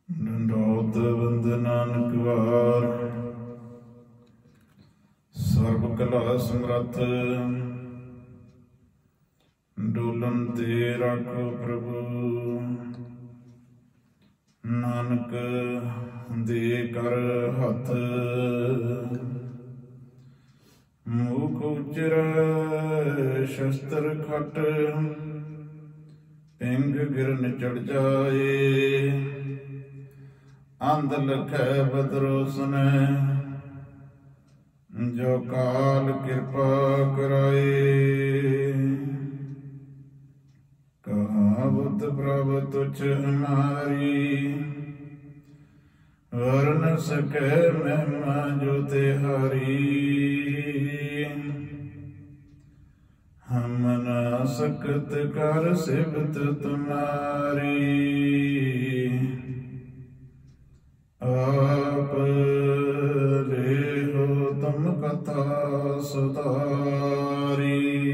ਡੰਡੌਤ ਬੰਦ ਨਾਨਕ ਵਾਰ, ਸਰਬ ਕਲਾ ਸਮਰੱਥ। ਡੋਲਨ ਤੇ ਰਾਖੋ ਪ੍ਰਭੂ, ਨਾਨਕ ਦੇ ਕਰ ਹੱਥ। ਮੂਖ ਉਚਰੈ ਸ਼ਸਤਰ ਖਟ, ਪਿੰਗ ਗਿਰਨ ਚੜ ਜਾਏ। ਅੰਧ ਲਖੈ ਬਦਰੋ ਸੁਨੈ, ਜੋ ਕਾਲ ਕਿਰਪਾ ਕਰਾਏ। ਕਹਾਵਤ ਪ੍ਰਭ ਤੁਛ ਹਮਾਰੀ, ਵਰਨ ਸਕੈ ਮਹਿਮਾ ਜੋ ਤਿਹਾਰੀ। ਹਮ ਨਾ ਸਕਤ ਕਰ ਸਿਫਤ ਤੁਮਾਰੀ, ਆਪ ਲੇਹੁ ਤੁਮ ਕਥਾ ਸੁਧਾਰੀ।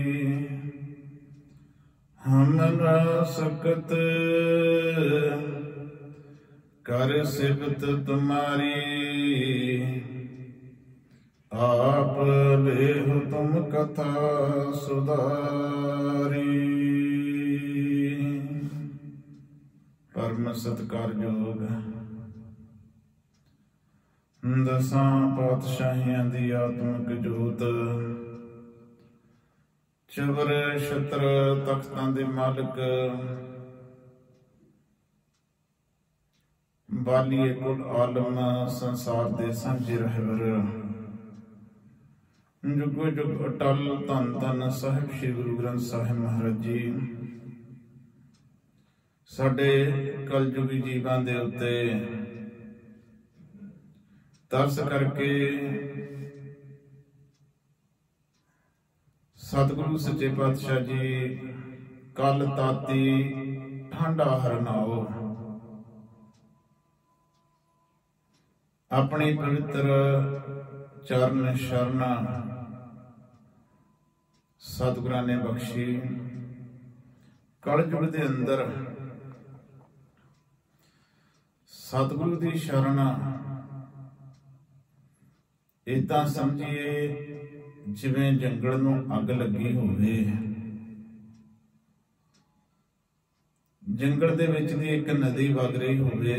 ਹਮ ਨਾ ਸਕਤ ਕਰ ਸਿਫਤ ਤੁਮਾਰੀ, ਆਪ ਲੇਹੁ ਤੁਮ ਕਥਾ ਸੁਧਾਰੀ। ਪਰਮ ਸਤਿਕਾਰਯੋਗ ਦਸਾਂ ਪਾਤਸ਼ਾਹੀਆਂ ਦੀ ਆਤਮਿਕ ਜੋਤ, ਚਬਰ ਛਤਰ ਤਖਤਾਂ ਦੇ ਮਾਲਕ, ਬਾਲੀਏ ਕੁਲ ਆਲਮ ਸੰਸਾਰ ਦੇ ਸਾਂਝੇ ਰਹਿਬਰ, ਜੁਗੋ ਜੁਗ ਅਟਲ ਧੰਨ ਧੰਨ ਸਾਹਿਬ ਸ੍ਰੀ ਗੁਰੂ ਗ੍ਰੰਥ ਸਾਹਿਬ ਮਹਾਰਾਜ ਜੀ ਸਾਡੇ ਕਲਯੁਗੀ ਜੀਵਾਂ ਦੇ ਉੱਤੇ ਤਰਸ ਕਰਕੇ ਸਤਿਗੁਰੂ ਸੱਚੇ ਪਾਤਸ਼ਾਹ ਜੀ ਕਲ ਤਾਤੀ ਠੰਡਾ ਹਰਨਾਓ, ਆਪਣੀ ਪਵਿੱਤਰ ਚਰਨ ਸ਼ਰਨ ਸਤਿਗੁਰਾਂ ਨੇ ਬਖਸ਼ੀ। ਕਲਯੁਗ ਦੇ ਅੰਦਰ ਸਤਿਗੁਰੂ ਦੀ ਸ਼ਰਨ ਏਦਾਂ ਸਮਝੀਏ ਜਿਵੇਂ ਜੰਗਲ ਨੂੰ ਅੱਗ ਲੱਗੀ ਹੋਵੇ। ਜੰਗਲ ਦੇ ਵਿੱਚ ਦੀ ਇੱਕ ਨਦੀ ਵਗ ਰਹੀ ਹੋਵੇ।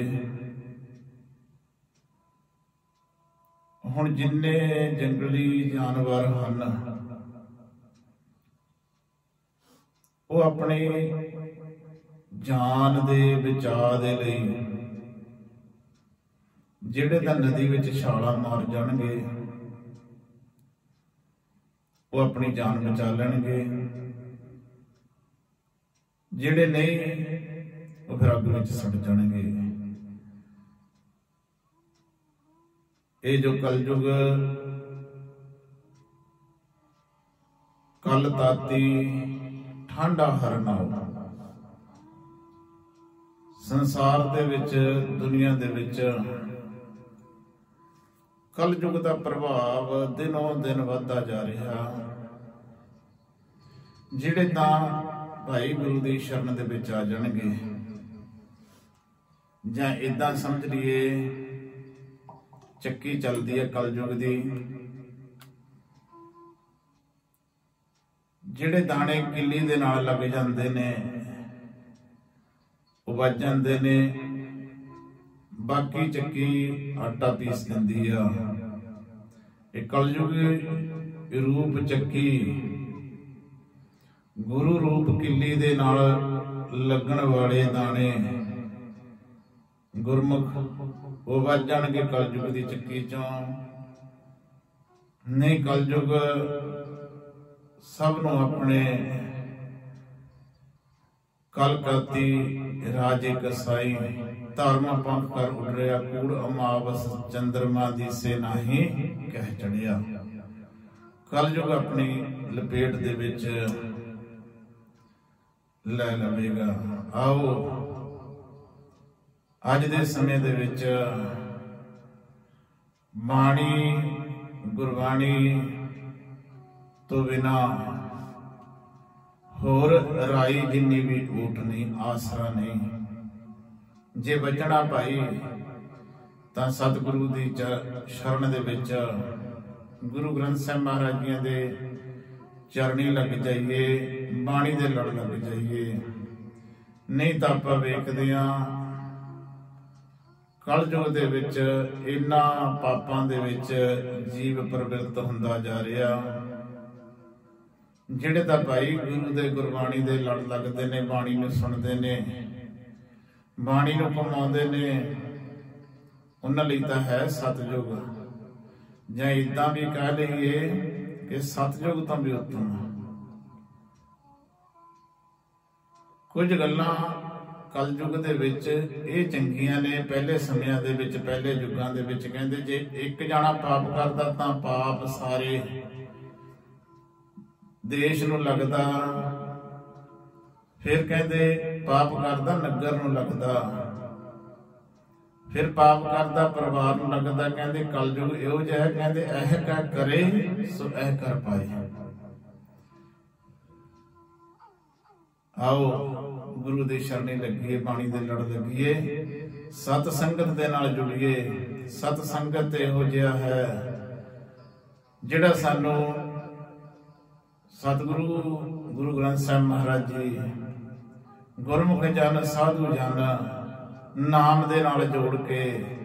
ਹੁਣ ਜਿੰਨੇ ਜੰਗਲੀ ਜਾਨਵਰ ਹਨ ਉਹ ਆਪਣੀ ਜਾਨ ਦੇ ਬਚਾਅ ਦੇ ਲਈ ਜਿਹੜੇ ਤਾਂ ਨਦੀ ਵਿੱਚ ਛਾਲਾਂ ਮਾਰ ਜਾਣਗੇ ਉਹ ਆਪਣੀ ਜਾਨ ਬਚਾ ਲੈਣਗੇ, ਜਿਹੜੇ ਨਹੀਂ ਉਹ ਫਿਰ ਅੱਗ ਵਿੱਚ ਸੜ ਜਾਣਗੇ। ਇਹ ਜੋ ਕਲਯੁਗ ਕਲ ਤਾਤੀ ਠੰਡਾ ਹਰਨਾਓ, ਸੰਸਾਰ ਦੇ ਵਿੱਚ ਦੁਨੀਆ ਦੇ ਵਿੱਚ ਕਲਯੁਗ ਦਾ ਪ੍ਰਭਾਵ ਦਿਨੋਂ ਦਿਨ ਵੱਧਦਾ ਜਾ ਰਿਹਾ। ਜਿਹੜੇ ਤਾਂ ਭਾਈ ਗੁਰੂ ਦੀ ਸ਼ਰਨ ਦੇ ਵਿੱਚ ਆ ਜਾਣਗੇ, ਜਾਂ ਏਦਾਂ ਸਮਝ ਲਈਏ ਚੱਕੀ ਚੱਲਦੀ ਹੈ ਕਲਯੁਗ ਦੀ, ਜਿਹੜੇ ਦਾਣੇ ਕਿੱਲੀ ਦੇ ਨਾਲ ਲੱਗ ਜਾਂਦੇ ਨੇ ਉਹ ਵੱਜ ਜਾਂਦੇ ਨੇ, ਬਾਕੀ ਚੱਕੀ ਆਟਾ ਪੀਸ ਦਿੰਦੀ ਆ। ਇਹ ਕਲਯੁਗੀ ਰੂਪ ਚੱਕੀ ਗੁਰੂ ਰੂਪ ਕਿੱਲੀ ਦੇ ਨਾਲ ਲੱਗਣ ਵਾਲੇ ਦਾਣੇ ਗੁਰਮੁਖ ਉਹ ਵੱਜ ਜਾਣਗੇ ਕਲਯੁਗ ਦੀ ਚੱਕੀ ਚੋਂ। ਨਹੀਂ, ਕਲਯੁਗ ਸਭ ਨੂੰ ਆਪਣੇ ਕਲਕਤੀ ਰਾਜੇ ਕਸਾਈ ਧਰਮ ਪੰਖ ਕਰ ਉਡਰਿਆ, ਕੂੜ ਅਮਾਵਸ ਚੰਦਰਮਾ ਦੀ ਸੇ ਨਾਹੀ ਕਹਿ ਚੜਿਆ। ਕਲਯੁਗ ਆਪਣੀ ਲਪੇਟ ਦੇ ਵਿੱਚ ਲੈ ਲਵੇਗਾ। ਆਓ ਅੱਜ ਦੇ ਸਮੇਂ ਦੇ ਵਿੱਚ ਬਾਣੀ ਗੁਰਬਾਣੀ ਤੋਂ ਬਿਨਾ ਹੋਰ ਰਾਈ ਜਿੰਨੀ ਵੀ ਊਟ ਨਹੀਂ, ਆਸਰਾ ਨਹੀਂ। जे बचना भाई तां सतगुरु दी शरण दे विच गुरु ग्रंथ साहिब महाराज जी दे चरणी लग जाइए, बाणी दे लड़ लग जाइए। नहीं तां आपां वेखदे हां कलयुग दे विच इन्हां पापां दे विच जीव प्रवृत्त हुंदा जा रिहा। ਜਿਹੜੇ ਤਾਂ ਭਾਈ ਗੁਰੂ ਦੇ ਗੁਰਬਾਣੀ ਦੇ ਲੜ ਲੱਗਦੇ ਨੇ, ਬਾਣੀ ਨੂੰ ਸੁਣਦੇ ਨੇ, ਬਾਣੀ ਨੂੰ ਕਮਾਉਂਦੇ ਨੇ, ਉਹਨਾਂ ਲਈ ਤਾਂ ਹੈ ਸਤਜੁਗ। ਜਾਂ ਇਦਾਂ ਵੀ ਕਹਿ ਲਈਏ ਕਿ ਸਤਜੁਗ ਤਾਂ ਵੀ ਉੱਤਮ। ਕੁਝ ਗੱਲਾਂ ਕਲਯੁਗ ਦੇ ਵਿੱਚ ਇਹ ਚੰਗੀਆਂ ਨੇ, ਪਹਿਲੇ ਸਮਿਆਂ ਦੇ ਵਿੱਚ, ਪਹਿਲੇ ਯੁੱਗਾਂ ਦੇ ਵਿੱਚ ਕਹਿੰਦੇ ਜੇ ਇੱਕ ਜਾਣਾ ਪਾਪ ਕਰਦਾ ਤਾਂ ਪਾਪ ਸਾਰੇ ਦੇਸ਼ ਨੂੰ ਲੱਗਦਾ, ਫਿਰ ਕਹਿੰਦੇ ਪਾਪ ਕਰਦਾ ਨਗਰ ਨੂੰ ਲੱਗਦਾ, ਫਿਰ ਪਾਪ ਕਰਦਾ ਪਰਿਵਾਰ ਨੂੰ ਲੱਗਦਾ। ਕਹਿੰਦੇ ਕਲਯੁਗ ਇਹੋ ਜਿਹਾ, ਕਹਿੰਦੇ ਇਹ ਕਾ ਕਰੇ ਸੋ ਇਹ ਕਰ ਪਾਏ। ਆਓ ਗੁਰੂ ਦੇ ਸ਼ਰਣੇ ਲੱਗੀਏ, ਬਾਣੀ ਦੇ ਲੜ ਲੱਗੀਏ, ਸਤ ਸੰਗਤ ਦੇ ਨਾਲ ਜੁੜੀਏ। ਸਤ ਸੰਗਤ ਇਹੋ ਜਿਹਾ ਹੈ ਜਿਹੜਾ ਸਾਨੂੰ ਸਤਿਗੁਰੂ ਗੁਰੂ ਗ੍ਰੰਥ ਸਾਹਿਬ ਮਹਾਰਾਜ ਜੀ ਗੁਰਮੁਖ ਜਨ ਸਾਧੂ ਜਨ ਨਾਮ ਦੇ ਨਾਲ ਜੋੜ ਕੇ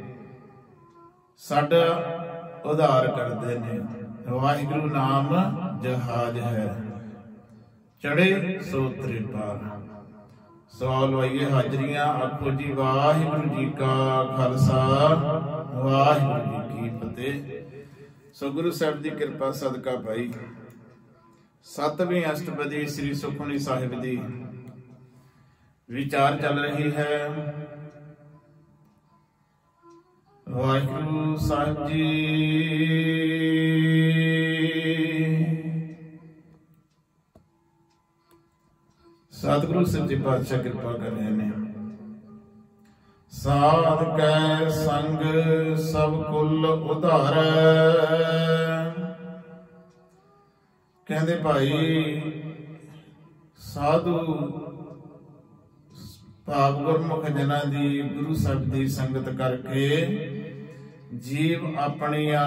ਸਾਡਾ ਉਧਾਰ ਕਰਦੇ ਨੇ। ਵਾਹਿਗੁਰੂ ਨਾਮ ਜਹਾਜ਼ ਹੈ, ਚੜੇ ਸੋ ਤ੍ਰੇ ਪਾਰ। ਸੋ ਲਵਾਈਏ ਹਾਜ਼ਰੀਆਂ, ਆਖੋ ਜੀ ਵਾਹਿਗੁਰੂ ਜੀ ਕਾ ਖਾਲਸਾ, ਵਾਹਿਗੁਰੂ ਜੀ ਕੀ ਫਤਿਹ। ਸੋ ਗੁਰੂ ਸਾਹਿਬ ਦੀ ਕਿਰਪਾ ਸਦਕਾ ਭਾਈ 7ਵੀਂ ਅਸ਼ਟਪਦੀ ਸ੍ਰੀ ਸੁਖਮਨੀ ਸਾਹਿਬ ਦੀ ਵਿਚਾਰ ਚੱਲ ਰਹੀ ਹੈ। ਵਾਹਿਗੁਰੂ ਸਾਹਿਬ ਜੀ ਸਤਿਗੁਰੂ ਸੱਚੇ ਪਾਤਸ਼ਾਹ ਕਿਰਪਾ ਕਰ ਰਹੇ ਨੇ। ਸਾਧ ਕੈ ਸੰਗ ਸਭ ਕੁਲ ਉਧਾਰੈ। ਕਹਿੰਦੇ ਭਾਈ ਸਾਧੂ ਭਾਵ ਗੁਰਮੁਖ ਜਨਾਂ ਦੀ ਗੁਰੂ ਸਾਹਿਬ ਦੀ ਸੰਗਤ ਕਰਕੇ ਜੀਵ ਆਪਣੀਆਂ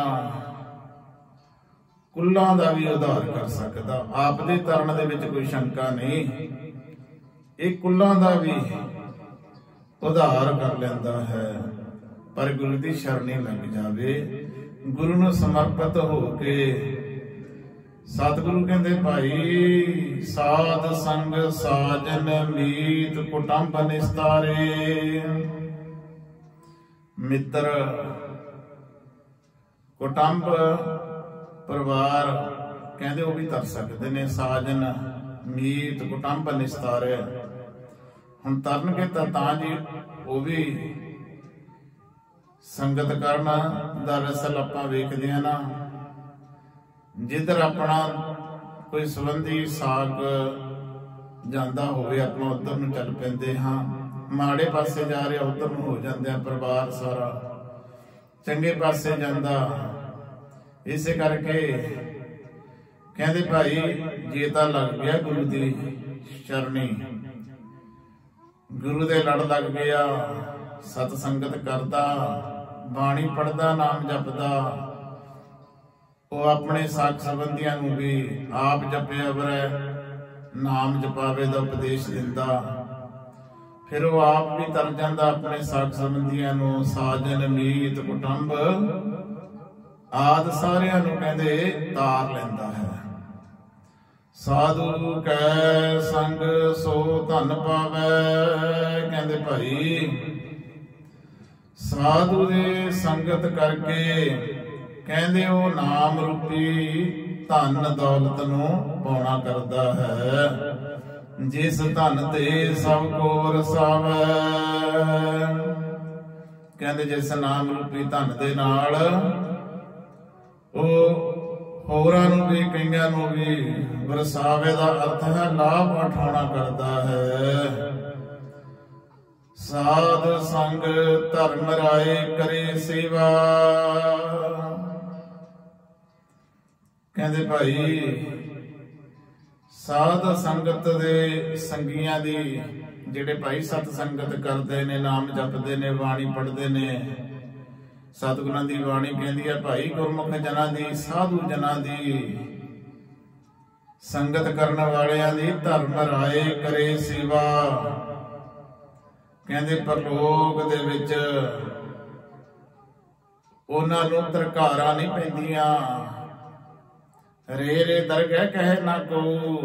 ਕੁੱਲਾਂ ਦਾ ਵੀ ਉਧਾਰ ਕਰ ਸਕਦਾ। ਆਪ ਦੇ ਤਰਨ ਦੇ ਵਿੱਚ ਕੋਈ ਸ਼ੰਕਾ ਨਹੀਂ, ਇਹ ਕੁੱਲਾਂ ਦਾ ਵੀ ਉਧਾਰ ਕਰ ਲੈਂਦਾ ਹੈ। ਪਰ ਗੁਰੂ ਦੀ ਸ਼ਰਣੀ ਲੱਗ ਜਾਵੇ, ਗੁਰੂ ਨੂੰ ਸਮਰਪਿਤ ਹੋ ਕੇ। ਸਤਿਗੁਰੂ ਕਹਿੰਦੇ ਭਾਈ ਸਾਧ ਸੰਗ ਸਾਜਨ ਮੀਤ ਕੁਟੰਬ ਨਿਸਤਾਰੇ। ਮਿੱਤਰ ਕੁਟੰਬ ਪਰਿਵਾਰ ਕਹਿੰਦੇ ਉਹ ਵੀ ਤਰ ਸਕਦੇ ਨੇ। ਸਾਜਨ ਮੀਤ ਕੁਟੰਬ ਨਿਸਤਾਰੇ, ਹੁਣ ਤਰਨਗੇ ਤਾਂ ਜੀ ਉਹ ਵੀ ਸੰਗਤ ਕਰਨਾ। ਦਰਅਸਲ ਆਪਾਂ ਵੇਖਦੇ ਆ ਨਾ, ਜਿੱਧਰ ਆਪਣਾ ਕੋਈ ਸੰਬੰਧੀ ਸਾਗ ਜਾਂਦਾ ਹੋਵੇ ਆਪਾਂ ਉਧਰ ਨੂੰ ਚੱਲ ਪੈਂਦੇ ਹਾਂ, ਮਾੜੇ ਪਾਸੇ ਜਾ ਰਿਹਾ ਉਧਰ ਨੂੰ ਹੋ ਜਾਂਦੇ ਆ। ਪਰਿਵਾਰ ਸਾਰਾ ਚੰਗੇ ਪਾਸੇ ਜਾਂਦਾ। ਇਸੇ ਕਰਕੇ ਕਹਿੰਦੇ ਭਾਈ ਜੇ ਤਾਂ ਲੱਗ ਗਿਆ ਗੁਰੂ ਦੀ ਸ਼ਰਣੀ, ਗੁਰੂ ਦੇ ਲੜ ਲੱਗ ਗਿਆ, ਸਤ ਸੰਗਤ ਕਰਦਾ, ਬਾਣੀ ਪੜਦਾ, ਨਾਮ ਜਪਦਾ, ਉਹ ਆਪਣੇ ਸਾਕ ਸੰਬੰਧੀਆਂ ਨੂੰ ਵੀ ਆਪ ਜਪਿਆ ਵਰੈ ਨਾਮ ਜਪਾਵੇ ਦਾ ਉਪਦੇਸ਼ ਦਿੰਦਾ। ਫਿਰ ਉਹ ਆਪ ਵੀ ਤਰ ਜਾਂਦਾ, ਆਪਣੇ ਸਾਕ ਸੰਬੰਧੀਆਂ ਨੂੰ, ਸਾਜਨ ਮੀਤ ਕੁਟੰਬ ਆਦ ਸਾਰਿਆਂ ਨੂੰ ਕਹਿੰਦੇ ਤਾਰ ਲੈਂਦਾ ਹੈ। ਸਾਧੂ ਕੈ ਸੰਗ ਸੋ ਧਨ ਪਾਵੈ। ਕਹਿੰਦੇ ਭਾਈ ਸਾਧੂ ਦੇ ਸੰਗਤ ਕਰਕੇ ਕਹਿੰਦੇ ਉਹ ਨਾਮ ਰੂਪੀ ਧਨ ਦੌਲਤ ਨੂੰ ਪਾਉਣਾ ਕਰਦਾ ਹੈ। ਜਿਸ ਧਨ ਤੇ ਸਭ ਕੋ ਰਸਾਵੈ। ਕਹਿੰਦੇ ਜਿਸ ਨਾਮ ਰੂਪੀ ਧਨ ਦੇ ਨਾਲ ਉਹ ਹੋਰਾਂ ਨੂੰ ਵੀ, ਕਈਆਂ ਨੂੰ ਵੀ ਵਰਸਾਵੇ ਦਾ ਅਰਥ ਹੈ ਲਾਭ ਉਠਾਉਣਾ ਕਰਦਾ ਹੈ। ਸਾਧ ਸੰਗ ਧਰਮ ਰਾਏ ਕਰੇ ਸੇਵਾ। ਕਹਿੰਦੇ ਭਾਈ ਸਾਧ ਸੰਗਤ ਦੇ ਸੰਗੀਆਂ ਦੀ ਜਿਹੜੇ ਭਾਈ ਸਤ ਸੰਗਤ ਕਰਦੇ ਨੇ, ਨਾਮ ਜਪਦੇ ਨੇ, ਬਾਣੀ ਪੜ੍ਹਦੇ ਨੇ, ਸਤਿਗੁਰਾਂ ਦੀ ਬਾਣੀ ਕਹਿੰਦੀ ਹੈ ਭਾਈ ਗੁਰਮੁਖ ਜਨਾਂ ਦੀ, ਸਾਧੂ ਜਨਾਂ ਦੀ, ਸੰਗਤ ਕਰਨ ਵਾਲਿਆਂ ਦੀ ਧਰਮ ਰਾਏ ਕਰੇ ਸੇਵਾ। ਕਹਿੰਦੇ ਪਰਲੋਕ ਦੇ ਵਿੱਚ ਉਹਨਾਂ ਨੂੰ ਤਰਕਾਰਾਂ ਨਹੀਂ ਪੈਂਦੀਆਂ। ਰੇ ਰੇ ਦਰਗਹਿ ਕਹੇ ਨਾ ਕੋ,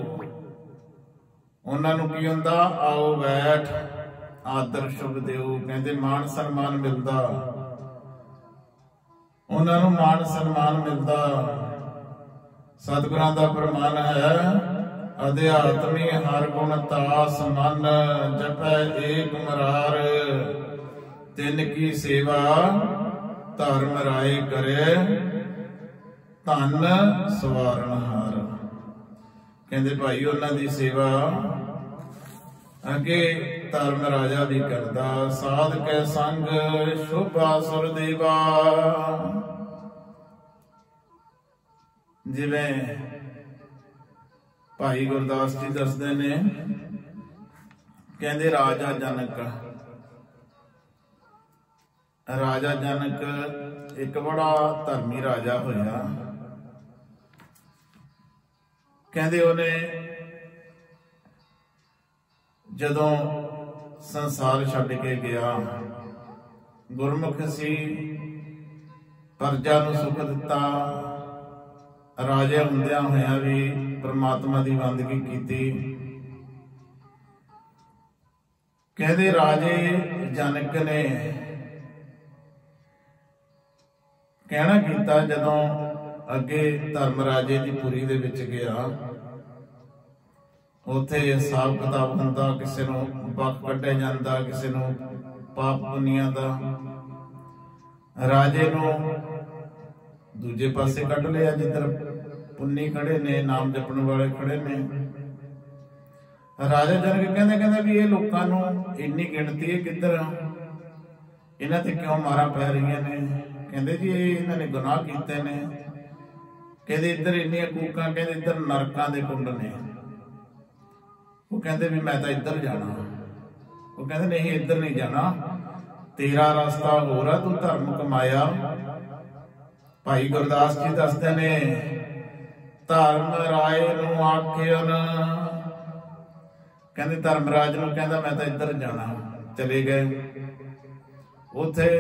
ਉਹਨਾਂ ਨੂੰ ਕੀ ਹੁੰਦਾ, ਆਓ ਬੈਠ, ਆਦਰ ਸ਼ੁਭ ਦਿਓ। ਕਹਿੰਦੇ ਮਾਣ ਸਨਮਾਨ ਮਿਲਦਾ, ਉਹਨਾਂ ਨੂੰ ਮਾਣ ਸਨਮਾਨ ਮਿਲਦਾ। ਸਤਿਗੁਰਾਂ ਦਾ ਫਰਮਾਨ ਹੈ, ਅਧਿਆਤਮੀ ਹਰ ਗੁਣ ਤਾਸ ਮਨ, ਜਪੈ ਏਕ ਮਰਾਰ, ਤਿਨ ਕੀ ਸੇਵਾ ਧਰਮ ਰਾਏ ਕਰੇ, ਧਨ ਸਵਾਰਨ ਹਾਰ। ਕਹਿੰਦੇ ਭਾਈ ਉਹਨਾਂ ਦੀ ਸੇਵਾ ਅੱਗੇ ਧਰਮ ਰਾਜਾ ਵੀ ਕਰਦਾ। ਸਾਧ ਕੈ ਸੰਗ ਸ਼ੋਭਾ ਸੁਰ ਦੇਵਾ। ਜਿਵੇਂ ਭਾਈ ਗੁਰਦਾਸ ਜੀ ਦੱਸਦੇ ਨੇ, ਕਹਿੰਦੇ ਰਾਜਾ ਜਨਕ, ਰਾਜਾ ਜਨਕ ਇੱਕ ਬੜਾ ਧਰਮੀ ਰਾਜਾ ਹੋਇਆ। ਕਹਿੰਦੇ ਉਹਨੇ ਜਦੋਂ ਸੰਸਾਰ ਛੱਡ ਕੇ ਗਿਆ, ਗੁਰਮੁਖ ਸੀ, ਪ੍ਰਜਾ ਨੂੰ ਸੁਖ ਦਿੱਤਾ, ਰਾਜਾ ਹੁੰਦਿਆਂ ਹੋਇਆਂ ਵੀ ਪ੍ਰਮਾਤਮਾ ਦੀ ਬੰਦਗੀ ਕੀਤੀ। ਕਹਿੰਦੇ ਰਾਜੇ ਜਨਕ ਨੇ ਕਹਿਣਾ ਕੀਤਾ, ਜਦੋਂ ਅੱਗੇ ਧਰਮ ਰਾਜੇ ਦੀ ਪੁਰੀ ਦੇ ਵਿੱਚ ਗਿਆ, ਉੱਥੇ ਹਿਸਾਬ ਕਿਤਾਬ ਹੁੰਦਾ, ਕਿਸੇ ਨੂੰ ਪੱਖ ਕੱਢਿਆ ਜਾਂਦਾ, ਕਿਸੇ ਨੂੰ ਪਾਪ ਪੁੰਨੀਆਂ ਦਾ। ਰਾਜੇ ਨੂੰ ਦੂਜੇ ਪਾਸੇ ਕੱਢ ਲਿਆ, ਜਿੱਧਰ ਪੁੰਨੀ ਖੜੇ ਨੇ, ਨਾਮ ਜਪਣ ਵਾਲੇ ਖੜੇ ਨੇ। ਰਾਜਾ ਜਨਕ ਕਹਿੰਦੇ ਵੀ ਇਹ ਲੋਕਾਂ ਨੂੰ ਇੰਨੀ ਗਿਣਤੀ ਹੈ ਕਿੱਧਰ, ਇਹਨਾਂ ਤੇ ਕਿਉਂ ਮਾਰਾਂ ਪੈ ਰਹੀਆਂ ਨੇ। ਕਹਿੰਦੇ ਜੀ ਇਹਨਾਂ ਨੇ ਗੁਨਾਹ ਕੀਤੇ ਨੇ। ਕਹਿੰਦੇ ਇੱਧਰ ਇੰਨੀਆਂ ਕੂਕਾਂ, ਕਹਿੰਦੇ ਇੱਧਰ ਨਰਕਾਂ ਦੇ ਕੁੰਡ ਨੇ। ਉਹ ਕਹਿੰਦੇ ਵੀ ਮੈਂ ਤਾਂ ਇੱਧਰ ਜਾਣਾ। ਉਹ ਕਹਿੰਦੇ ਨਹੀਂ, ਇੱਧਰ ਨਹੀਂ ਜਾਣਾ, ਤੇਰਾ ਰਸਤਾ ਹੋਰ ਆ, ਤੂੰ ਧਰਮ ਕਮਾਇਆ। ਭਾਈ ਗੁਰਦਾਸ ਜੀ ਦੱਸਦੇ ਨੇ, ਧਰਮ ਰਾਏ ਨੂੰ ਆਖਿਓਨ, ਕਹਿੰਦੇ ਧਰਮਰਾਜ ਨੂੰ ਕਹਿੰਦਾ ਮੈਂ ਤਾਂ ਇੱਧਰ ਜਾਣਾ। ਚਲੇ ਗਏ। ਉੱਥੇ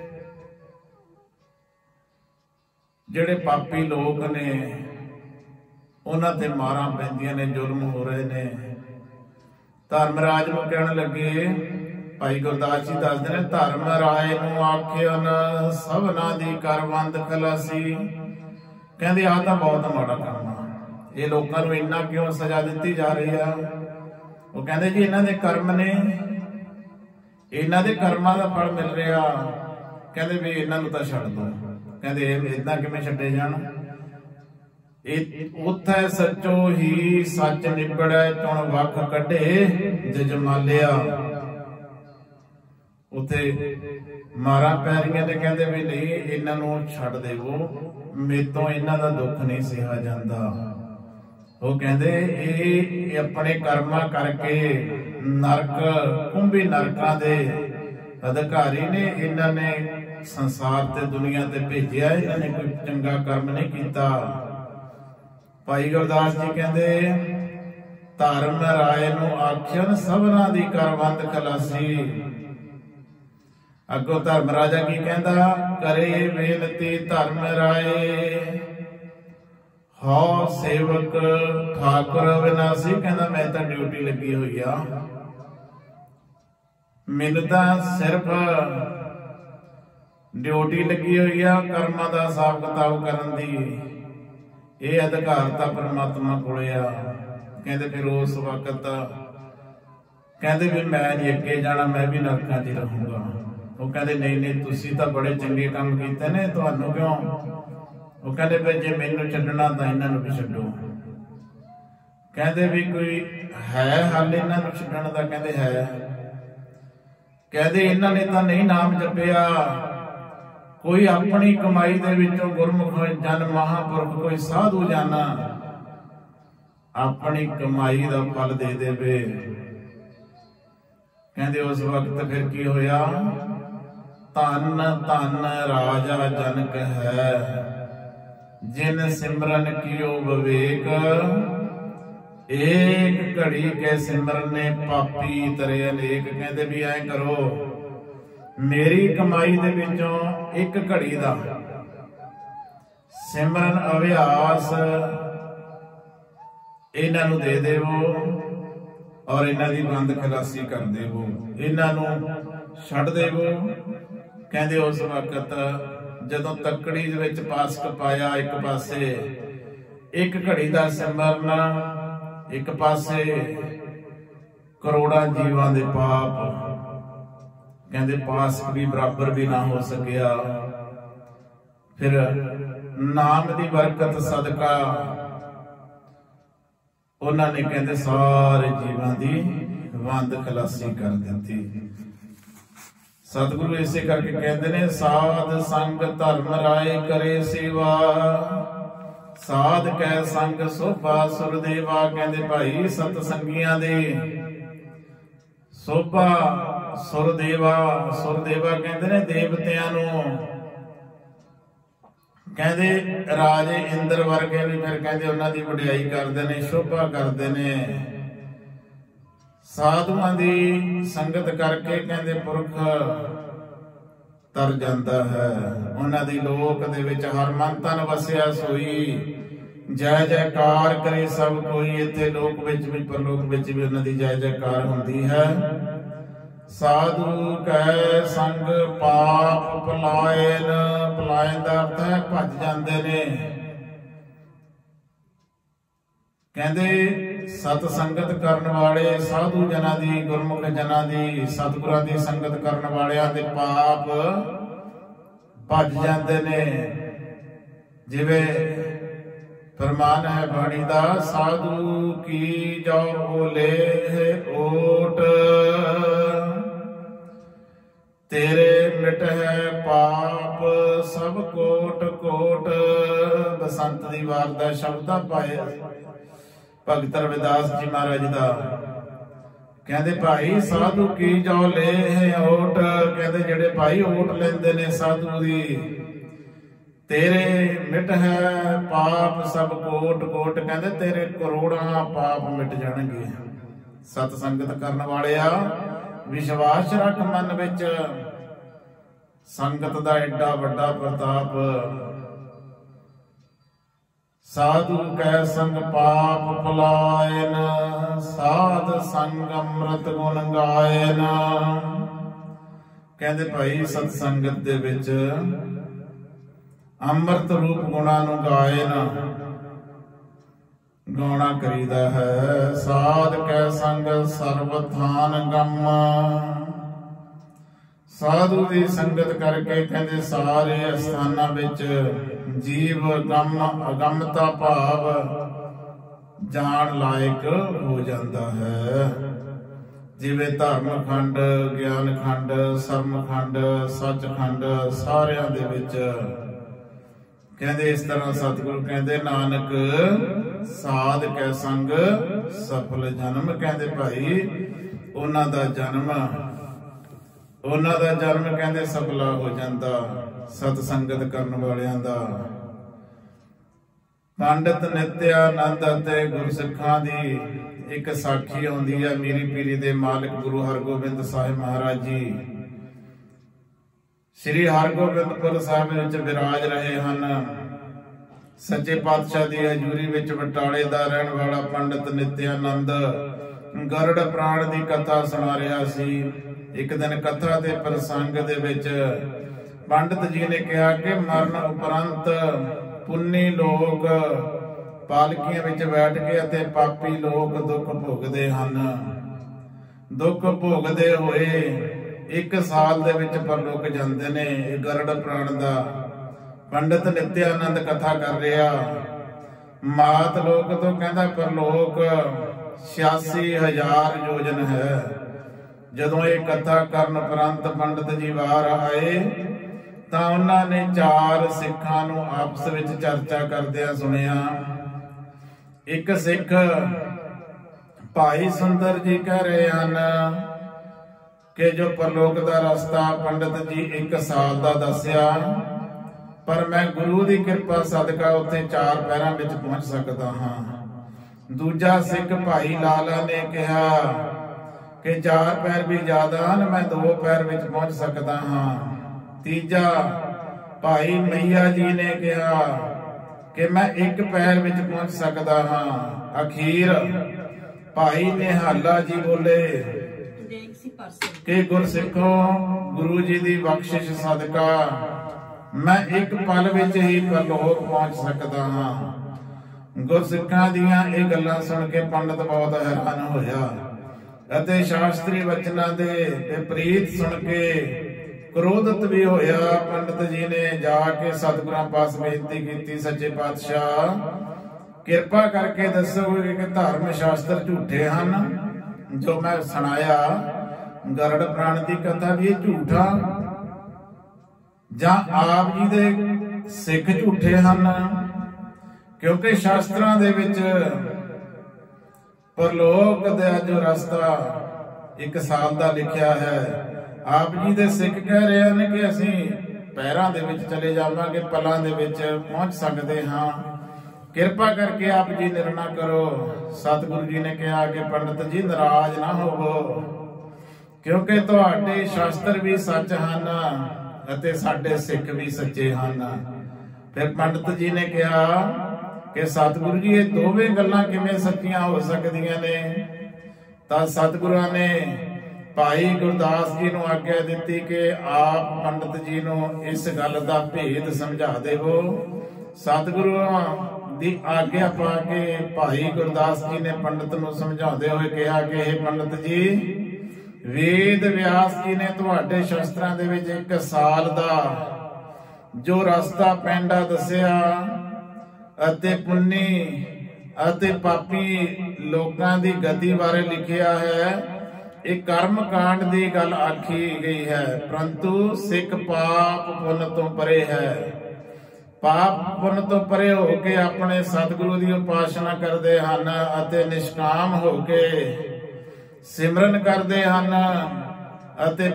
ਜਿਹੜੇ ਪਾਪੀ ਲੋਕ ਨੇ ਉਹਨਾਂ ਤੇ ਮਾਰਾਂ ਪੈਂਦੀਆਂ ਨੇ, ਜ਼ੁਲਮ ਹੋ ਰਹੇ ਨੇ। ਧਰਮਰਾਜ ਨੂੰ ਕਹਿਣ ਲੱਗੇ, ਭਾਈ ਗੁਰਦਾਸ ਜੀ ਦੱਸਦੇ ਨੇ, ਧਰਮ ਰਾਏ ਨੂੰ ਆਖਿਓਨ ਸਭਨਾ ਦੀ ਕਰਵੰਦ ਖਲਾਸੀ। ਕਹਿੰਦੇ ਆਹ ਤਾਂ ਬਹੁਤ ਮਾੜਾ ਕੰਮ ਆ, ਇਹ ਲੋਕਾਂ ਨੂੰ ਇੰਨਾ ਕਿਉਂ ਸਜ਼ਾ ਦਿੱਤੀ ਜਾ ਰਹੀ ਆ। ਉਹ ਕਹਿੰਦੇ ਜੀ ਇਹਨਾਂ ਦੇ ਕਰਮ ਨੇ, ਇਹਨਾਂ ਦੇ ਕਰਮਾਂ ਦਾ ਫਲ ਮਿਲ ਰਿਹਾ। ਕਹਿੰਦੇ ਵੀ ਇਹਨਾਂ ਨੂੰ ਤਾਂ ਛੱਡ ਦੋ। ਕਹਿੰਦੇ ਏਦਾਂ ਕਿਵੇਂ ਛੱਡੇ ਜਾਣ। ਉੱਥੇ ਸੱਚੋ ਹੀ ਸੱਚ ਨਿਬੜੈ, ਚੁਣ ਵੱਖ ਕੱਢੇ ਜਜਮਾਲਿਆ। ਉੱਥੇ ਮਾਰਾਂ ਪੈ ਰਹੀਆਂ ਨੇ। ਕਹਿੰਦੇ ਵੀ ਨਹੀਂ, ਇਹਨਾਂ ਨੂੰ ਛੱਡ ਦੇਵੋ, ਮੇਰੇ ਤੋਂ ਇਹਨਾਂ ਦਾ ਦੁੱਖ ਨਹੀਂ ਸਹਿਆ ਜਾਂਦਾ। ਉਹ ਕਹਿੰਦੇ ਇਹ ਆਪਣੇ ਕਰਮਾਂ ਕਰਕੇ ਨਰਕ, ਕੁੰਭੀ ਨਰਕਾਂ ਦੇ ਅਧਿਕਾਰੀ ਨੇ। ਇਹਨਾਂ ਨੇ ਸੰਸਾਰ ਤੇ ਦੁਨੀਆ ਤੇ ਭੇਜਿਆ, ਇਹਨਾਂ ਨੇ ਕੋਈ ਚੰਗਾ ਕਰਮ ਨਹੀਂ ਕੀਤਾ। ਭਾਈ ਗੁਰਦਾਸ ਜੀ ਕਹਿੰਦੇ, ਧਰਮ ਰਾਏ ਨੂੰ ਆਖਿਓਨ ਸਭਨਾ ਦੀ ਕਰਵੰਦ ਖਲਾਸੀ। ਅੱਗੋਂ ਧਰਮ ਰਾਜਾ ਕੀ ਕਹਿੰਦਾ, ਕਰੇ ਬੇਨਤੀ ਧਰਮ ਰਾਏ, ਹੋ ਸੇਵਕ ਠਾਕੁਰ ਵਿਨਾਸੀ। ਕਹਿੰਦਾ ਮੈਂ ਤਾਂ ਡਿਊਟੀ ਲੱਗੀ ਹੋਈ ਆ, ਮੈਨੂੰ ਤਾਂ ਸਿਰਫ ਡਿਊਟੀ ਲੱਗੀ ਹੋਈ ਆ ਕਰਮਾਂ ਦਾ ਹਿਸਾਬ ਕਿਤਾਬ ਕਰਨ ਦੀ। ਇਹ ਅਧਿਕਾਰ ਤਾਂ ਪਰਮਾਤਮਾ ਕੋਲੇ ਆ। ਕਹਿੰਦੇ ਫਿਰ ਉਸ ਵਕਤ ਕਹਿੰਦੇ ਵੀ ਮੈਂ ਨਹੀਂ ਅੱਗੇ ਜਾਣਾ, ਮੈਂ ਵੀ ਨਰਕਾਂ 'ਚ ਰਹੂੰਗਾ। ਉਹ ਕਹਿੰਦੇ ਨਹੀਂ ਨਹੀਂ, ਤੁਸੀਂ ਤਾਂ ਬੜੇ ਚੰਗੇ ਕੰਮ ਕੀਤੇ ਨੇ, ਤੁਹਾਨੂੰ ਕਿਉਂ। ਉਹ ਕਹਿੰਦੇ ਵੀ ਜੇ ਮੈਨੂੰ ਛੱਡਣਾ ਤਾਂ ਇਹਨਾਂ ਨੂੰ ਵੀ ਛੱਡੋ। ਕਹਿੰਦੇ ਵੀ ਕੋਈ ਹੈ ਹੱਲ ਇਹਨਾਂ ਨੂੰ ਛੱਡਣ ਦਾ। ਕਹਿੰਦੇ ਹੈ। ਕਹਿੰਦੇ ਇਹਨਾਂ ਨੇ ਤਾਂ ਨਹੀਂ ਨਾਮ ਜਪਿਆ, ਕੋਈ ਆਪਣੀ ਕਮਾਈ ਦੇ ਵਿੱਚੋਂ ਗੁਰਮੁਖ ਜਨ ਮਹਾਂਪੁਰਖ, ਕੋਈ ਸਾਧੂ ਜਨ ਆਪਣੀ ਕਮਾਈ ਦਾ ਫਲ ਦੇ ਦੇਵੇ। कहते उस वक्त फिर की होया, धन धन राजा जनक है, जिन सिमरन कियो विवेक, एक घड़ी के सिमरन ने पापी तरे अनेक। कहते भी ऐ करो, मेरी कमाई दे विचों एक घड़ी दा सिमरन अभ्यास इन्हां नूं दे देवो और इन्हां दी बंद खलासी कर देवो, इन्हां नूं छड्ड देवो। कहते उस वक्त जदों तकड़ी दे विच पासक पाया, एक पासे एक घड़ी दा सिमरन, एक पासे करोड़ां जीवां दे पाप, कहते पासक भी बराबर भी ना हो सकिया। फिर नाम दी बरकत सदका उन्होंने कहते सारे जीवां दी वंद खलासी कर दी। सतगुरु इसे करके कहते ने, साध संग धर्म राय करे सेवा, साध कै संग शोभा सुरदेवा। कहते भाई सतसंगियां दे शोभा सुरदेवा, सुरदेवा कहते ने देवतियां नूं, कहते राजे इंद्र वर्गे भी फिर कहते उन्हां दी वडियाई करदे ने, शोभा करदे ने। साधुआं दी संगत करके कहते पुरख तर जांदा है, उन्हां दी लोक दे विच हर मन तन वसिया सोई, जय जयकार करे सब कोई। इत्थे लोक विच भी परलोक विच भी उन्हां दी जय जयकार हुंदी है। साधु कै संग पाप पलायन, पलायन दा अर्थ है भज जांदे ने। कहते सत संगत करन वाले साधु जना दी, गुरमुख जना दी, सतगुरां दी संगत करन वालियां दे पाप भज जांदे ने। जिवें फरमान है बाणी दा, साधु की जो बोले ओट, तेरे मिट है पाप सब कोट कोट। बसंत दी वार दा शब्द पाया भगत रविदास जी महाराज दा। कहते भाई साधु की जो ले ओट, कहते जेड़े भाई ओट लेंदे ने साधु दी, तेरे मिट है पाप सब कोट कोट। कहते तेरे करोड़ां पाप मिट जाणगे। सतसंगत करन वालिया विश्वास रख मन विच, संगत दा एडा वड्डा प्रताप। साधु कै संग पाप पलायन, साध संग अमृत गुण गायन। कहते भाई सतसंगत दे विच अमृत रूप गुणां नूं गायन गाना करीदा है। साध कै संग सर्वथान गम, साधु दी संगत करके कहते सारे स्थानां विच जीव गम अगमता भाव जान लायक हो जाता है। जिवें धर्म खंड, ज्ञान खंड, सर्म खंड, सच खंड सारियां दे विच कहते इस तरह सतगुरु कहते नानक साध कै संग सफल जन्म। कहते भाई उन्हां दा जन्म कहते सफला हो जाता सतसंगत करन वालियां दा। पंडित नित्यानंद अते गुरसिखां दी एक साखी आउंदी है। मीरी पीरी दे मालिक गुरु हरगोबिंद साहिब महाराज जी श्री हरगोबिंदपुर साहिब विच विराज रहे हन। सच्चे पातशाह दी हजूरी विच बटाले दा रहण वाला पंडित नित्यानंद गरुड़ प्राण दी कथा सुना रहा सी। एक दिन कथा दे प्रसंग दे विच पंडित जी ने कहा कि मरण उपरंत पुन्नी लोग पालकियां विच बैठ के अते पापी लोग दुख भोगदे हन। दुख भोगदे होए 1 साल दे विच परलोक जांदे ने। गरुड़ प्राण दा पंडित नित्यानंद कथा कर रहा। मात लोक तो कहता परलोक 86,000 योजन है। जदों ये कथा करन उपरंत पंडित जी बाहर आए तां उन्हां ने 4 सिखां नूं आपस विच चर्चा करदिआं सुनिया। एक सिख भाई सुंदर जी कह रहे हैं, कि जो परलोक का रास्ता पंडित जी 1 साल का दसिया, पर मैं गुरु की कृपा सदका उत्थे 4 पैरों में पहुंच सकता हाँ। दूजा सिख भाई लाला ने कहा कि 4 पैर भी ज्यादा न, मैं 2 पैर में पहुंच सकता हाँ। तीजा भाई मैया जी ने कहा कि मैं 1 पैर में पहुंच सकता हाँ। अखीर भाई निहाला जी बोले कि गुरसिखो गुरु जी की बख्शिश सदका मैं 1 पल विच ही परलोक पहुंच सकता हाँ। गुरसिखां दियां ये गल्लां सुन के पंडित बहुत हैरान होया अते शास्त्री वचनां दे विपरीत सुन के क्रोधित भी होया। पंडित जी ने जाके सतगुरां पास बेनती की, सच्चे पातशाह किरपा करके दसो कि धर्म शास्त्र झूठे हैं जो मैं सुनाया, गरड़ प्राण की कथा भी झूठा, जां आप जी दे सिख झूठे हैं? क्योंकि शास्त्रां दे विच परलोक दा जो रास्ता 1 साल का लिखिया है। आप जी दे सिख कह रहे हैं कि असीं पैरां दे विच चले जावांगे, पलां दे विच पहुंच सकते हाँ। किरपा करके आप जी निर्णय करो। सतगुरु जी ने कहा कि पंडित जी नाराज ना होवो, क्योंकि तुहाडे शास्त्र भी सच हैं अते साडे सिख भी सच्चे हैं। फिर पंडित जी ने कहा कि सतगुरु जी ये दोवें गल्लां किवें सच्चियां हो सकदियां ने? तां सतगुरुआं ने भाई गुरदास जी नूं आग्या दित्ती कि आप पंडित जी नूं इस गल दा भेद समझा देवो। सतगुरुआं दी आग्या पा के भाई गुरदास जी ने पंडित नूं समझाउंदे होए कहा कि हे पंडित जी, वेद व्यास जी ने तुहाडे शास्त्रां दे विच 1 साल दा जो रास्ता पैंडा दसिया अते पुन्नी अते पापी लोकां दी गति बारे लिखिया है, एक कर्म कांड दी गल आखी गई है। परंतु सिख पाप पुन तो परे है। पाप पुन तो परे होके अपने सतगुरु की उपासना करते हैं अते निष्काम होके सिमरन करते हैं अते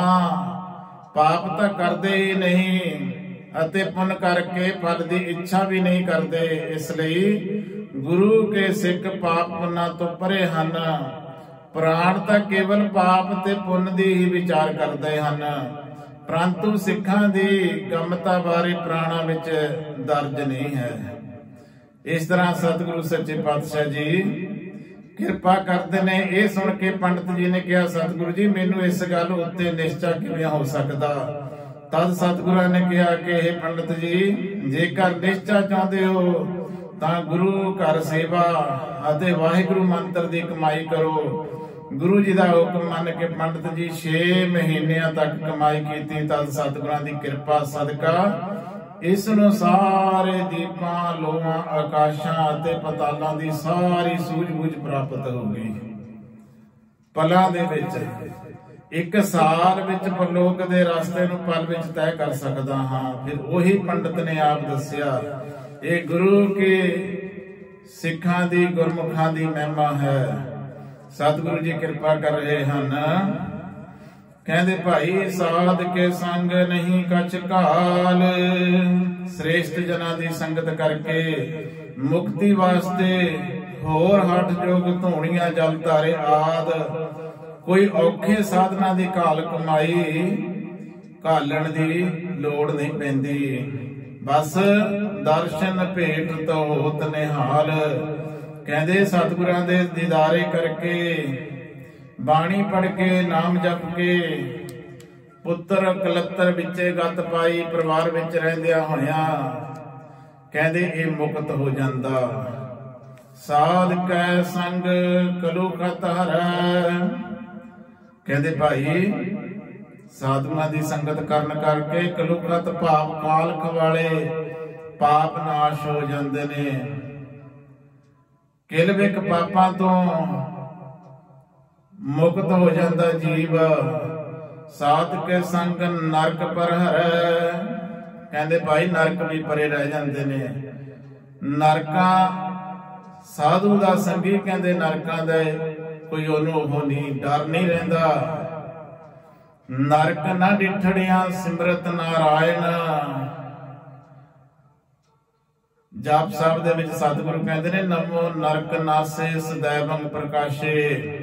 पाप तो करते ही नहीं अते पुन करके फल की इच्छा भी नहीं करते। इसलिए गुरु के सिख पाप पुना तो परे हैं। प्राण तो केवल पाप ते पुन की ही विचार करते हैं, परंतु सिखां दी गमता बारे प्राणा विच दर्ज नहीं है। इस तरह सतगुरु सच्चे पातशाह जी किरपा करते ने। ये सुन के पंडित जी ने कहा, सतगुरु जी मैनू इस गल उत्ते निश्चय किवें हो सकदा? तद सतगुरु ने कहा कि हे पंडित जी, जेकर निश्चय चाहते हो तां गुरु घर सेवा अते वाहिगुरु मंत्र की कमाई करो। गुरु जी का हुक्म मन के पंडित जी 6 महीने तक कमाई की। तद सतगुरां दी कृपा सदका इस नूं सारे दीपां लोहां आकाशां अते पतालां दी सारी सूझबूझ प्राप्त हो गई। पलां दे विच 1 साल विच परलोक दे रास्ते नूं पल विच तय कर सकदा हां। फिर वही पंडित ने आप दसिया, ये गुरु के सिखां दी गुरमुखां दी महिमा है। सतगुरु जी कृपा कर रहे हैं। कहते भाई साध के संग नहीं कछ काल, श्रेष्ठ जना दी संगत करके मुक्ति वास्ते होर हठ जोग धूणियां जल धारे आद कोई औखे साधना दी घाल कमाई घालण दी लोड़ नहीं पैंदी। बस दर्शन भेट तो होत निहाल। कहते सतगुरां दे दीदारे करके बाणी पढ़ के नाम जप के पुत्र कलत्तर विचे गत पाई परिवार विच रहिंदियां होइयां कहते ये मुक्त हो जांदा। साध कै संग कलुखत हरै। कहते भाई साधुआं दी संगत करन करके कलुखत भाव कालख वाले पाप नाश हो जांदे ने। किलविक पापां तो मुक्त हो जाता जीव। साध के संग नरक पर हरै। कहते भाई नरक भी परे रह जाते ने। नरका साधु का संगी कहते नरकां दे कोई ओनू ओह नहीं डर नहीं रहिंदा। ਨਰਕ ਨਾ ਡਿਠੜਿਆ ਸਿਮਰਤ ਨਾਰਾਇਣ। ਜਾਪ ਸਾਹਿਬ ਦੇ ਵਿੱਚ ਸਤਿਗੁਰੂ ਕਹਿੰਦੇ ਨੇ ਨਮੋ ਨਰਕ ਨਾਸੇ ਸदैवੰ ਪ੍ਰਕਾਸ਼ੇ।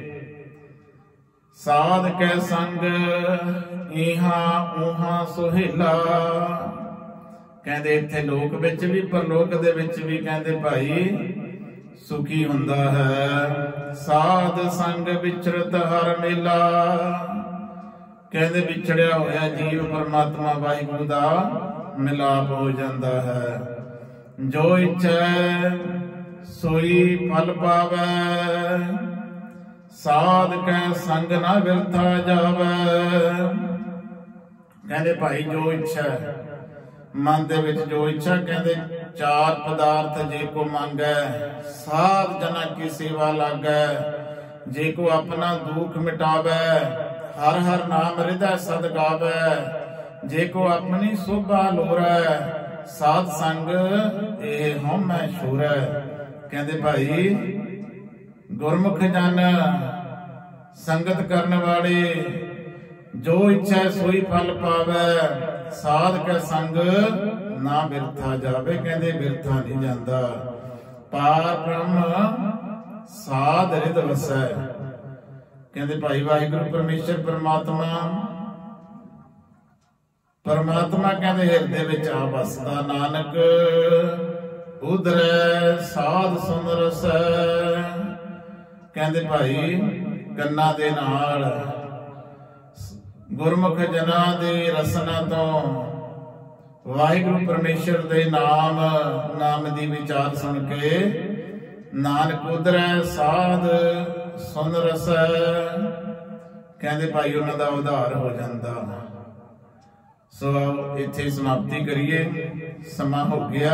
ਸਾਧ ਕੈ ਸੰਗ ਇਹਾਂ ਉਹਾਂ ਸੁਹੇਲਾ। ਕਹਿੰਦੇ ਇੱਥੇ ਲੋਕ ਵਿੱਚ ਵੀ ਪਰਲੋਕ ਦੇ ਵਿੱਚ ਵੀ ਕਹਿੰਦੇ ਭਾਈ ਸੁਖੀ ਹੁੰਦਾ ਹੈ। ਸਾਧ ਸੰਗ ਵਿਚਰਤ ਹਰ ਮੇਲਾ। ਕਹਿੰਦੇ ਵਿਛੜਿਆ ਹੋਇਆ ਜੀਵ ਪਰਮਾਤਮਾ ਵਾਹਿਗੁਰੂ ਦਾ ਮਿਲਾਪ ਹੋ ਜਾਂਦਾ ਹੈ। ਜੋ ਇੱਛੈ ਸੋਈ ਫਲ ਪਾਵੈ। ਸਾਧ ਕੈ ਸੰਗ ਨਾ ਬਿਰਥਾ ਜਾਵੈ। ਕਹਿੰਦੇ ਭਾਈ ਜੋ ਇੱਛਾ ਮਨ ਦੇ ਵਿੱਚ ਜੋ ਇੱਛਾ ਕਹਿੰਦੇ ਚਾਰ ਪਦਾਰਥ ਜੇ ਕੋ ਮੰਗੈ ਸਾਧ ਜਨਾ ਕੀ ਸੇਵਾ ਲਾਗੈ। ਜੇ ਕੋ ਆਪਣਾ ਦੁੱਖ ਮਿਟਾਵੈ ਹਰ ਹਰ ਨਾਮ ਹਿਰਦੈ ਸਦ ਗਾਵੈ। ਜੇ ਕੋ ਆਪਣੀ ਸੋਭਾ ਲੋਰੈ ਸਾਧ ਸੰਗ ਇਹ ਹਉਮੈ ਛੁਰੈ। ਕਹਿੰਦੇ ਭਾਈ ਗੁਰਮੁਖ ਜਨ ਸੰਗਤ ਕਰਨ ਵਾਲੇ ਜੋ ਇੱਛਾ ਸੋਈ ਫਲ ਪਾਵੈ। ਸਾਧ ਕੈ ਸੰਗ ਨਾ ਬਿਰਥਾ ਜਾਵੇ। ਕਹਿੰਦੇ ਬਿਰਥਾ ਨਹੀਂ ਜਾਂਦਾ। ਪਾਰ ਬ੍ਰਹਮ ਸਾਧ ਰਿਦ ਵਸੈ। ਕਹਿੰਦੇ ਭਾਈ ਵਾਹਿਗੁਰੂ ਪਰਮੇਸ਼ਰ ਪਰਮਾਤਮਾ ਕਹਿੰਦੇ ਹਿਰਦੇ ਵਿੱਚ ਆ ਵਸਦਾ। ਨਾਨਕ ਉਧਰੈ ਸਾਧ ਸੁਨ ਰਸੈ। ਕਹਿੰਦੇ ਭਾਈ ਕੰਨਾਂ ਦੇ ਨਾਲ ਗੁਰਮੁਖ ਜਨਾਂ ਦੇ ਰਸਨਾ ਤੋਂ ਵਾਹਿਗੁਰੂ ਪਰਮੇਸ਼ਰ ਦੇ ਨਾਮ ਦੀ ਵਿਚਾਰ ਸੁਣ ਕੇ ਨਾਨਕ ਉਧਰੈ ਸਾਧ ਸੁਨ ਰਸੈ। ਕਹਿੰਦੇ ਭਾਈ ਉਹਨਾਂ ਦਾ ਉਧਾਰ ਹੋ ਜਾਂਦਾ। ਸੋ ਇੱਥੇ ਸਮਾਪਤੀ ਕਰੀਏ, ਸਮਾਂ ਹੋ ਗਿਆ।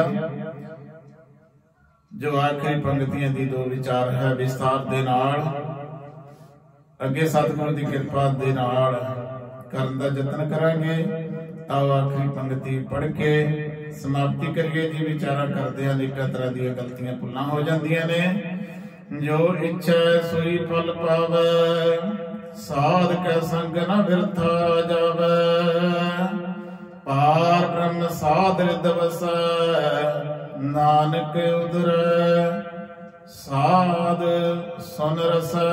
ਜੋ ਆਖਰੀ ਪੰਕਤੀਆਂ ਦੀ ਦੋ ਵਿਚਾਰ ਹੈ ਵਿਸਤਾਰ ਦੇ ਨਾਲ ਅੱਗੇ ਸਤਿਗੁਰੂ ਦੀ ਕਿਰਪਾ ਦੇ ਨਾਲ ਕਰਨ ਦਾ ਯਤਨ ਕਰਾਂਗੇ। ਆਓ ਆਖਰੀ ਪੰਕਤੀ ਪੜ੍ਹ ਕੇ ਸਮਾਪਤੀ ਕਰੀਏ ਜੀ। ਵਿਚਾਰਾ ਕਰਦੇ ਅਨੇਕਾਂ ਤਰ੍ਹਾਂ ਦੀਆਂ ਗਲਤੀਆਂ ਭੁੱਲਾਂ ਹੋ ਜਾਂਦੀਆਂ ਨੇ। ਜੋ ਇੱਛਾ ਸੋਈ ਫਲ ਪਾਵੈ। ਸਾਧ ਕੈ ਸੰਗ ਨਾ ਬਿਰਥਾ ਜਾਵੈ। ਪਾਰ ਬ੍ਰਹਮ ਸਾਧ ਰਿਦ ਵਸੈ। ਨਾਨਕ ਉਧਰੈ ਸਾਧ ਸੁਨ ਰਸੈ।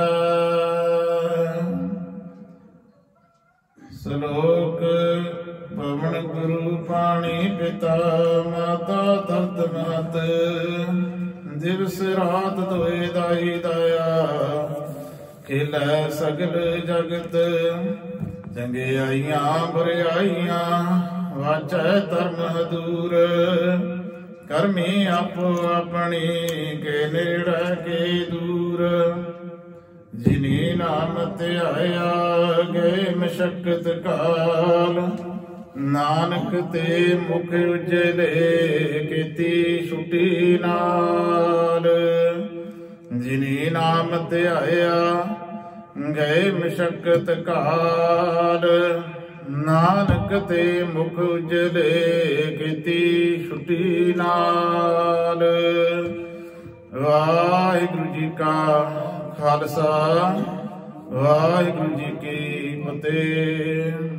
ਸ਼ਲੋਕ ਪਵਨ ਗੁਰੂ ਪਾਣੀ ਪਿਤਾ ਮਾਤਾ ਦਰਦ ਮਤ। ਦਿਵਸ ਰਾਤ ਦੋਏ ਦਾਈ ਦਾਇਆ। ਖੇਲੈ ਸਗਲ ਜਗਤ ਚੰਗਿਆਈਆਂ ਬੁਰਿਆਈਆਂ। ਵਾਚੈ ਧਰਮ ਹਦੂਰ ਕਰਮੀ ਆਪੋ ਆਪਣੀ ਕੇ ਨੇੜੇ ਕੇ ਦੂਰ। ਜਿਨੀ ਨਾਮ ਧਿਆਇਆ ਗਏ ਮਸ਼ਕਤ ਕਾਲ। ਨਾਨਕ ਤੇ ਮੁਖ ਉਜਲੇ ਕੀਤੀ ਛੁਟੀ ਨਾਲ। ਜਿਨੀ ਨਾਮ ਧਿਆਇਆ ਗਏ ਮਸ਼ਕਤ ਕਾਲ। ਨਾਨਕ ਤੇ ਮੁਖ ਉਜਲੇ ਕੀਤੀ ਛੁਟੀ ਨਾਲ। ਵਾਹਿਗੁਰੂ ਜੀ ਕਾ ਖਾਲਸਾ ਵਾਹਿਗੁਰੂ ਜੀ ਕੀ ਫਤਿਹ।